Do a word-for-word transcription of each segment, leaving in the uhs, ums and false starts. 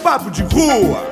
papo de rua.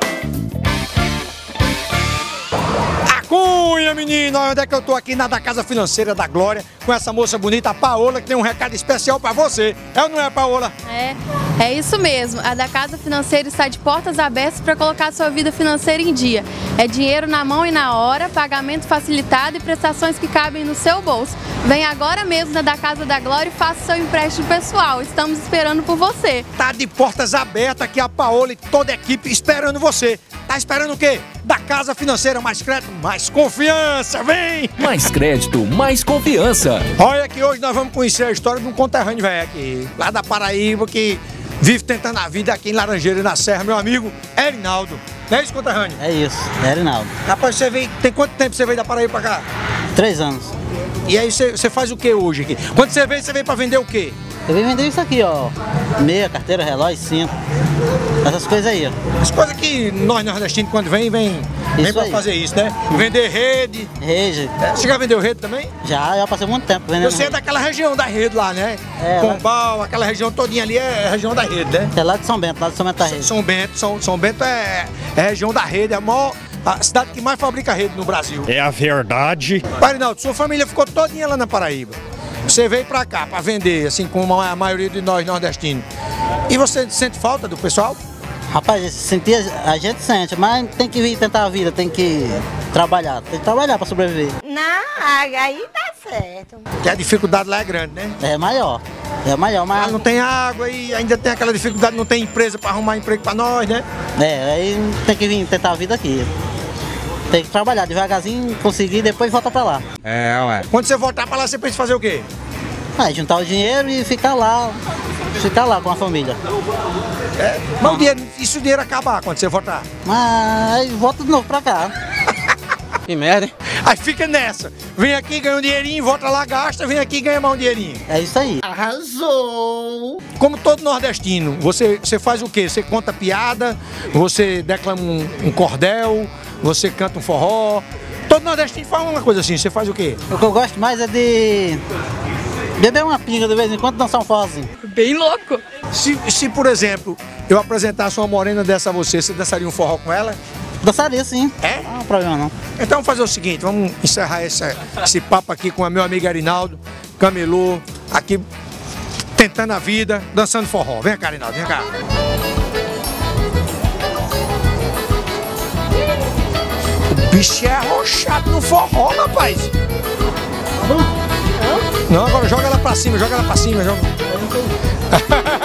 Cunha, menino, onde é que eu tô aqui na da Casa Financeira da Glória com essa moça bonita, a Paola, que tem um recado especial pra você. É ou não é, Paola? É, é isso mesmo. A da Casa Financeira está de portas abertas para colocar sua vida financeira em dia. É dinheiro na mão e na hora, pagamento facilitado e prestações que cabem no seu bolso. Vem agora mesmo na da Casa da Glória e faça seu empréstimo pessoal. Estamos esperando por você. Tá de portas abertas aqui a Paola e toda a equipe esperando você. Tá esperando o quê? Da Casa Financeira, mais crédito, mais confiança, vem! Mais crédito, mais confiança. Olha que hoje nós vamos conhecer a história de um conterrâneo velho aqui, lá da Paraíba, que vive tentando a vida aqui em Laranjeira, na Serra, meu amigo Erinaldo. Não é isso, conterrâneo? É isso, é Erinaldo. Rapaz, você veio, tem quanto tempo você veio da Paraíba pra cá? Três anos. E aí você, você faz o que hoje aqui? Quando você veio, você veio pra vender o quê? Eu vim vender isso aqui, ó. Meia, carteira, relógio, cinto. Essas coisas aí, ó. As coisas que nós nordestinos, quando vem, vem, vem pra aí. Fazer isso, né? Vender rede. Rede. É, você já vendeu rede também? Já, já passei muito tempo vendendo. Você é daquela região da rede lá, né? É. Pombal, lá... aquela região todinha ali é a região da rede, né? É lá de São Bento, lá de São Bento da rede. São Bento, São, São Bento é, é a região da rede, é a maior... A cidade que mais fabrica rede no Brasil. É a verdade. Erinaldo, sua família ficou todinha lá na Paraíba. Você veio pra cá pra vender, assim como a maioria de nós nordestinos. E você sente falta do pessoal? Rapaz, sentir a gente sente, mas tem que vir tentar a vida, tem que trabalhar, tem que trabalhar pra sobreviver. Não, aí tá certo. Porque a dificuldade lá é grande, né? É maior, é maior, mas... Lá não tem água e ainda tem aquela dificuldade, não tem empresa pra arrumar emprego pra nós, né? É, aí tem que vir tentar a vida aqui. Tem que trabalhar devagarzinho, conseguir, depois volta pra lá. É, ué. Quando você voltar pra lá, você pensa em fazer o quê? Ah, juntar o dinheiro e ficar lá, ficar lá com a família. É, mas o dinheiro, e se o dinheiro acabar quando você voltar? Mas aí volta de novo pra cá. Que merda, hein? Aí fica nessa. Vem aqui, ganha um dinheirinho, volta lá, gasta, vem aqui, ganha mais um dinheirinho. É isso aí. Arrasou! Como todo nordestino, você, você faz o quê? Você conta piada, você declama um, um cordel, você canta um forró. Todo nordestino faz uma coisa assim, você faz o quê? O que eu gosto mais é de beber uma pinga de vez em quando, dançar um forrozinho. Bem louco. Se, se, por exemplo, eu apresentasse uma morena dessa a você, você dançaria um forró com ela? Dançaria sim. É? Não há problema não. Então vamos fazer o seguinte, vamos encerrar essa, esse papo aqui com o meu amigo Erinaldo, camelô, aqui tentando a vida, dançando forró. Vem cá, Erinaldo, vem cá. O bicho é arrochado no forró, rapaz. Não, agora joga ela pra cima, joga ela pra cima, joga.